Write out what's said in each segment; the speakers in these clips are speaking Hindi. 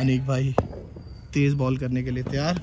अनीक भाई तेज बॉल करने के लिए तैयार।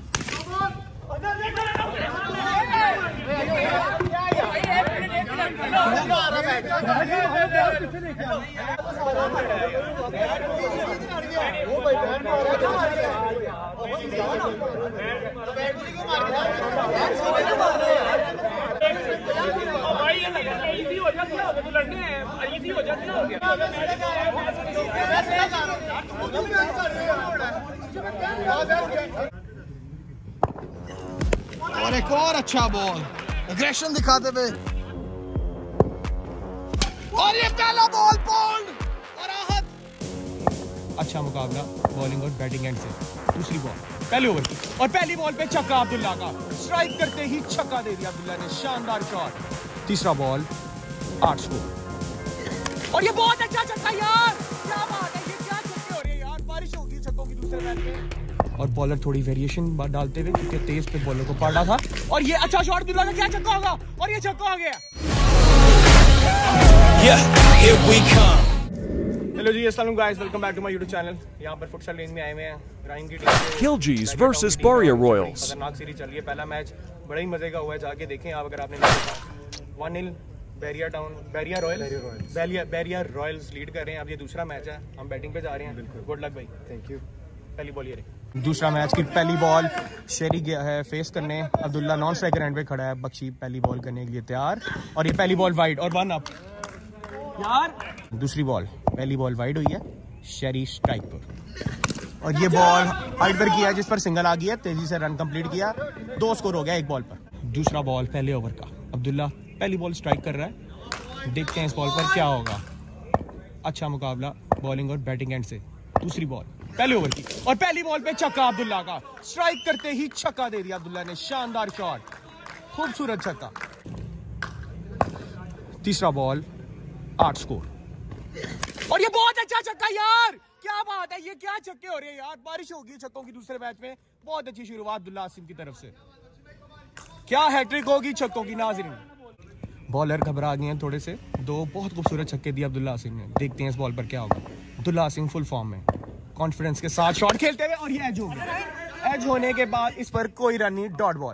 और एक और अच्छा बॉल एग्रेशन दिखाते हुए और ये पहला बॉल बोल्ड और आहत। अच्छा मुकाबला बॉलिंग और बैटिंग एंड से। दूसरी बॉल पहले ओवर की और पहली बॉल पे छक्का अब्दुल्ला का, स्ट्राइक करते ही छक्का दे दिया अब्दुल्ला ने, शानदार शॉट। तीसरा बॉल 8 स्कोर और ये बहुत अच्छा छक्का यार, क्या बात है, ये क्या छक्के हो रहे हैं यार, बारिश होगी छक्कों की दूसरे मैच में। और बॉलर थोड़ी वेरिएशन डालते हुए क्योंकि तेज पे बॉलर को पड़ा था और ये अच्छा शॉट अब्दुल्ला का, क्या छक्का होगा और ये छक्का हो गया। हेलो जी, अस्सलाम guys, welcome back to my YouTube channel. यहाँ पर फुटसल रेंज में आए हुए हैं ग्राइंड की team Khilji's versus Baria Royals। खतरनाक सीरीज चल रही है, पहला मैच बड़ा ही मजे का हुआ है, जाके देखें आप अगर आपने नहीं देखा। 1-0 बैरिया रॉयल्स लीड कर रहे हैं। अब ये दूसरा मैच है, हम बैटिंग पे जा रहे हैं। गुड लक भाई। Thank you. पहली बॉल ये रही। दूसरा मैच की पहली बॉल शेरी गया है फेस करने, अब्दुल्ला नॉन स्ट्राइकर एंड पे खड़ा है, बख्शी पहली बॉल करने के लिए तैयार और ये पहली बॉल वाइड और 1 अप यार। दूसरी बॉल पहली बॉल वाइड हुई है, शेरी स्ट्राइक पर और ये बॉल हाइट पर किया जिस पर सिंगल आ गया, तेजी से रन कंप्लीट किया, 2 स्कोर हो गया 1 बॉल पर। दूसरा बॉल पहले ओवर का, अब्दुल्ला पहली बॉल स्ट्राइक कर रहा है, देखते हैं इस बॉल पर क्या होगा। अच्छा मुकाबला बॉलिंग और बैटिंग एंड से। दूसरी बॉल पहले ओवर की और पहली बॉल पे छक्का अब्दुल्ला का, स्ट्राइक करते ही छक्का दे दिया अब्दुल्ला ने, शानदार शॉट, खूबसूरत छक्का। तीसरा बॉल 8 स्कोर और ये बहुत अच्छा छक्का यार, क्या बात है, ये क्या छक्के हो रहे हैं यार, बारिश होगी छक्कों की दूसरे मैच में। बहुत अच्छी शुरुआत अब्दुल्ला आसिम की तरफ से, क्या हैट्रिक होगी छक्कों की नाज़रीन। बॉलर घबरा गए हैं थोड़े से, 2 बहुत खूबसूरत छक्के दिए अब्दुल्ला आसिम ने, देखते हैं इस बॉल पर क्या होगा। अब्दुल्ला आसिम फुल फॉर्म में, कॉन्फिडेंस के साथ शॉट खेलते हुए और ये एज हो गया। एज होने के बाद इस पर कोई रन नहीं, डॉट बॉल।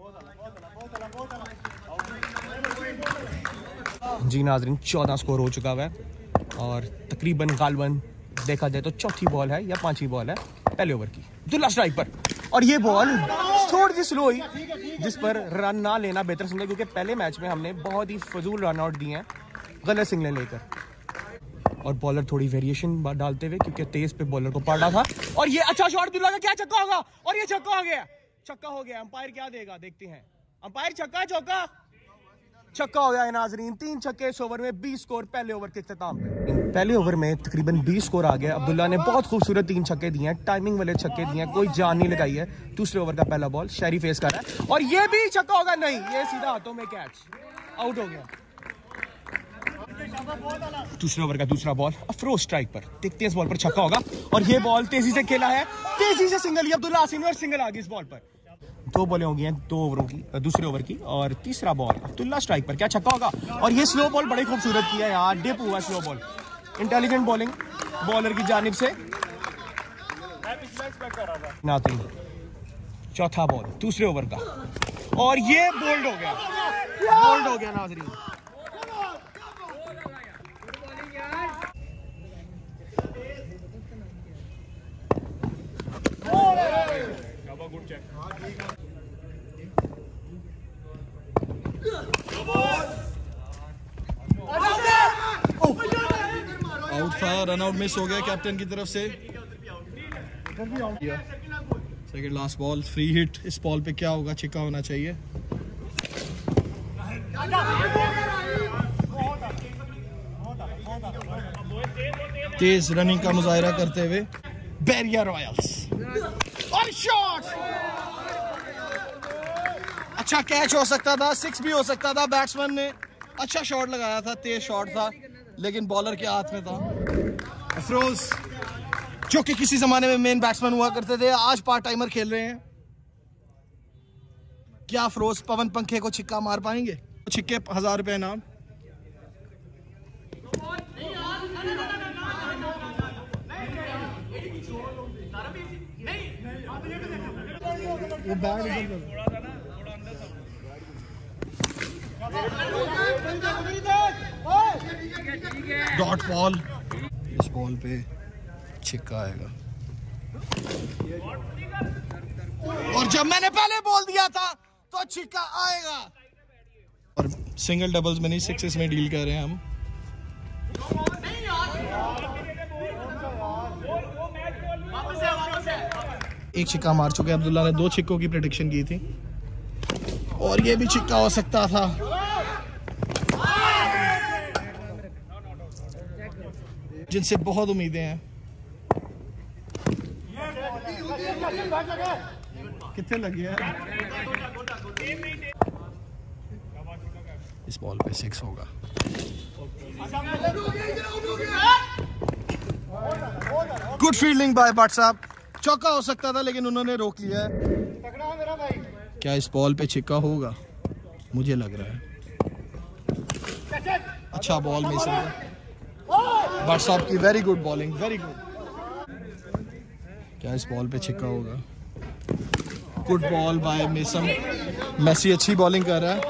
जी नाजरीन, 14 स्कोर हो चुका हुआ है और तकरीबन गालबन देखा जाए तो चौथी बॉल है या 5वीं बॉल है पहले ओवर की। अब्दुल्ला स्ट्राइक पर और ये बॉल थोड़ी सी स्लो हुई जिस पर रन ना लेना बेहतर समझा, क्योंकि पहले मैच में हमने बहुत ही फजूल रन आउट दिए हैं गलत सिग्नल लेकर। और बॉलर थोड़ी वेरिएशन डालते हुए क्योंकि तेज पे बॉलर को पड़ा था और ये अच्छा शॉट अब्दुल्ला का, क्या छक्का होगा और ये छक्का हो गया, छक्का हो गया। अंपायर क्या देगा देखते हैं, अंपायर छक्का चौका, छक्का हो गया है नाजरीन। 3 छक्के इस ओवर में, 20 स्कोर पहले ओवर के इख्तिताम पे। पहले ओवर में तकरीबन 20 स्कोर आ गया। अब्दुल्ला ने बहुत खूबसूरत 3 छक्के दिए हैं, टाइमिंग वाले छक्के दिए हैं, कोई जान नहीं लगाई है। दूसरे ओवर का पहला बॉल शेरी फेस कर रहा है और ये भी छक्का होगा, नहीं, ये सीधा हाथों में कैच, आउट हो गया। दूसरे ओवर का दूसरा बॉल अफरोज स्ट्राइक पर, देखते हैं इस बॉल पर छक्का होगा और ये बॉल तेजी से खेला है, तेजी से सिंगल लिया अब्दुल्ला आसिम ने और सिंगल आ गई इस बॉल पर। 2 बॉलें हो गई हैं 2 ओवरों की, दूसरे ओवर की और तीसरा बॉल अब्दुल्ला स्ट्राइक पर, क्या छक्का होगा और ये स्लो बॉल बड़ी खूबसूरत किया है यार, डिप हुआ slow ball, intelligent bowling bowler की जानिब से। नाज़रीन चौथा बॉल दूसरे ओवर का और ये बोल्ड हो गया, बोल्ड हो गया नाज़रीन। आउट था, रन आउट मिस हो गया कैप्टन की तरफ से। Second last ball free hit, इस बॉल पे क्या होगा, छिक्का होना चाहिए। तेज रनिंग का मुजाहिरा करते हुए बैरिया रॉयल्स और शॉट, अच्छा कैच हो सकता था, 6 भी हो सकता था। बैट्समैन ने अच्छा शॉट लगाया था, तेज शॉट था, लेकिन बॉलर के हाथ में था। अफरोज जो कि किसी जमाने में मेन बैट्समैन हुआ करते थे, आज पार्ट टाइमर खेल रहे हैं। क्या अफरोज पवन पंखे को छिक्का मार पाएंगे? छिक्के 1000 रुपए इनाम। वो बैट डॉट बॉल। इस बॉल पे छिक्का आएगा और जब मैंने पहले बोल दिया था तो छिक्का आएगा। और सिंगल डबल्स में नहीं, सिक्सेस में डील कर रहे हैं हम। एक छिक्का मार चुके हैं अब्दुल्ला ने, 2 छिक्कों की प्रेडिक्शन की थी और ये भी छिक्का हो सकता था। जिनसे बहुत उम्मीदें हैं। कितने लगे हैं? इस बॉल पे 6 होगा। गुड फील्डिंग बाय भट्ट साहब। चौका हो सकता था लेकिन उन्होंने रोक लिया है। क्या इस बॉल पे छिक्का होगा? मुझे लग रहा है। अच्छा बॉल में से भट्ट साहब की very good bowling, very good. क्या इस बॉल पे छिक्का होगा? Good ball by Maisam. Maisi अच्छी बॉलिंग कर रहा है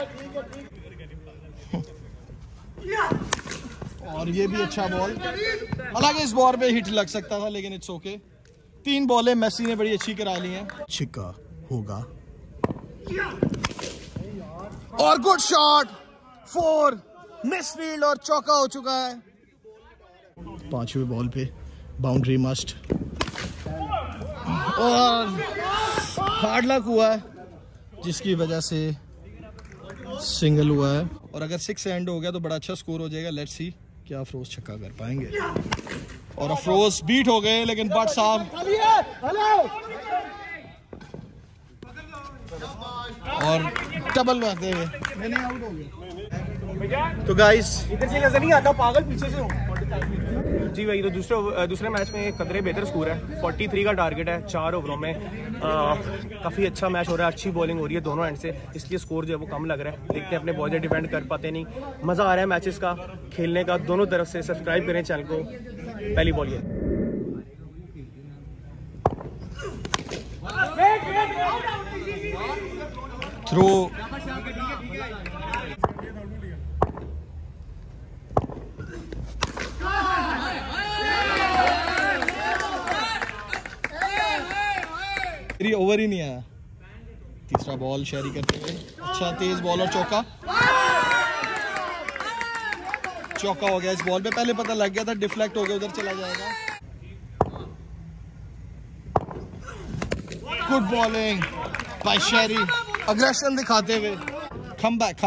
और ये भी अच्छा बॉल। हालांकि इस बॉल पे हिट लग सकता था लेकिन इट्स ओके। 3 बॉलें मेसी ने बड़ी अच्छी करा ली हैं। छिक्का होगा और गुड शॉट 4 मिस फील्ड और चौका हो चुका है। 5वें बॉल पे बाउंड्री मस्ट और हार्ड लक हुआ है जिसकी वजह से सिंगल हुआ है। और अगर 6 एंड हो गया तो बड़ा अच्छा स्कोर हो जाएगा। लेट्स सी क्या अफरोज छक्का कर पाएंगे। और अफरोज बीट हो गए लेकिन भट्ट साहब और डबल मारते हुए आउट हो गए। तो गाइस इधर से नजर नहीं आता, पागल पीछे से हो। जी भाई, तो दूसरे मैच में कदरे बेहतर स्कोर है। 43 का टारगेट है 4 ओवरों में। काफ़ी अच्छा मैच हो रहा है, अच्छी बॉलिंग हो रही है दोनों एंड से, इसलिए स्कोर जो है वो कम लग रहा है। देखते हैं अपने बॉलर डिफेंड कर पाते नहीं। मज़ा आ रहा है मैचेस का खेलने का दोनों तरफ से। सब्सक्राइब करें चैनल को। पहली बॉल ये थ्रो ओवर ही नहीं आया। तीसरा बॉल शेरी करते हुए अच्छा तेज बॉल और चौका। चौका हो गया इस बॉल पे। पहले पता लग गया था डिफ्लेक्ट हो गया, उधर चला जाएगा। Good bowling by Sheri, aggression दिखाते हुए। कम बैक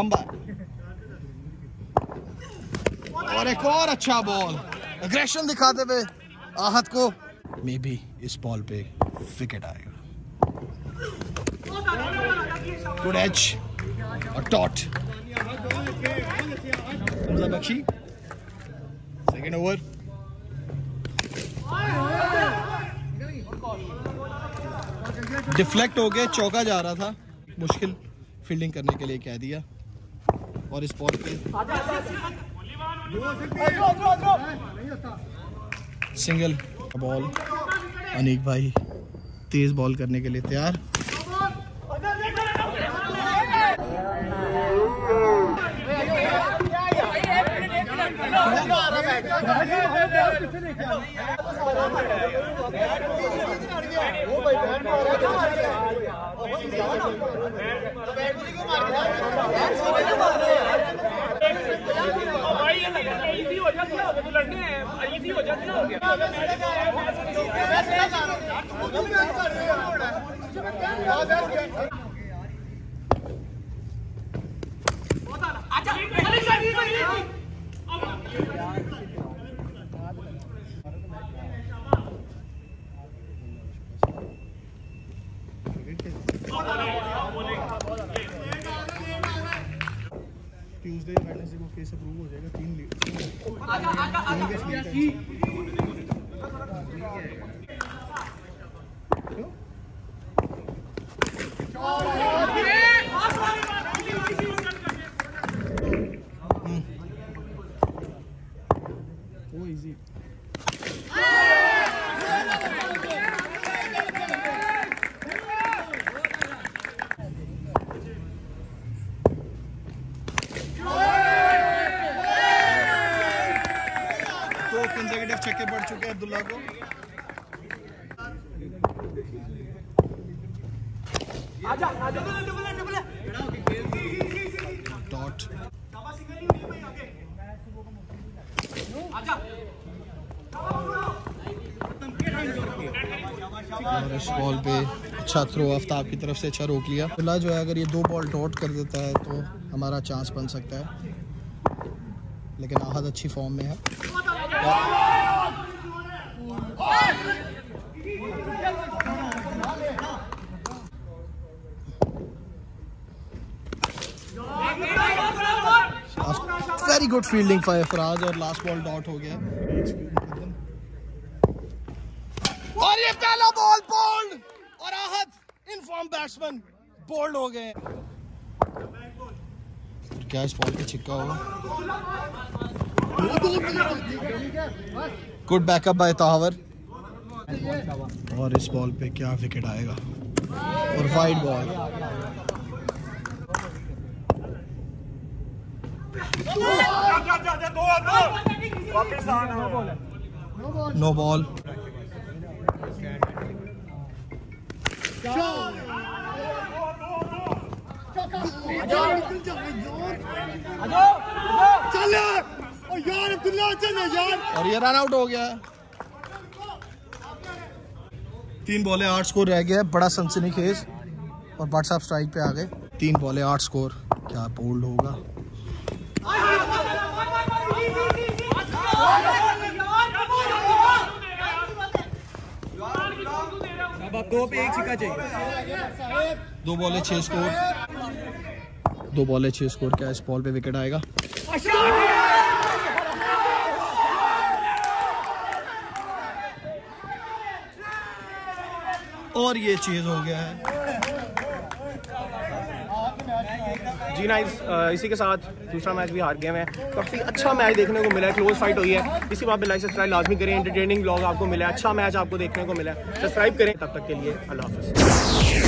और एक और अच्छा बॉल, अग्रेशन दिखाते हुए आहत को। मे बी इस बॉल पे विकेट आएगा। गुड एज और dot. Hamza Bakhshi second over. Deflect हो गया, चौका जा रहा था। मुश्किल फील्डिंग करने के लिए कह दिया। और इस बॉल पे सिंगल बॉल। अनीक भाई तेज बॉल करने के लिए तैयार। ट्यूसडे वेडनेसडे को केस अप्रूव हो जाएगा। 3 लीड वो इजी। के अब्दुल्ला को। डॉट और इस बॉल पे अच्छा थ्रो आफ्ताब की तरफ से अच्छा रोक लिया। अब्दुल्ला जो है अगर ये 2 बॉल डॉट कर देता है तो हमारा चांस बन सकता है, लेकिन आहद अच्छी फॉर्म में है। Very good fielding for Faraz और लास्ट बॉल डॉट हो गया। और ये पहला बॉल बोल्ड और आहद इनफॉर्म बैट्समैन बोल्ड हो गए। क्या इस बॉल पे छिक्का होगा? Good backup by Tahawar. और इस बॉल पे क्या विकेट आएगा और वाइड बॉल। No ball. और ये रन आउट हो गया। 3 बॉलें 8 स्कोर रह गया। बड़ा सनसनीखेज और बट साहब स्ट्राइक पे आ गए। 3 बॉलें 8 स्कोर। क्या बोल्ड होगा? अब 2 पे 1 छिक्का चाहिए। 2 बॉलें 6 स्कोर। 2 बॉलें 6 स्कोर। क्या इस बॉल पे विकेट आएगा? और ये चीज हो गया है। जी नाइस, इसी के साथ दूसरा मैच भी हार गए हैं। काफ़ी अच्छा मैच देखने को मिला है, क्लोज फाइट हुई है। इसी बात पे लाइक सब्सक्राइब लाजमी करें। एंटरटेनिंग व्लॉग आपको मिला है, अच्छा मैच आपको देखने को मिला है। सब्सक्राइब करें। तब तक के लिए अल्लाह हाफ़िज़।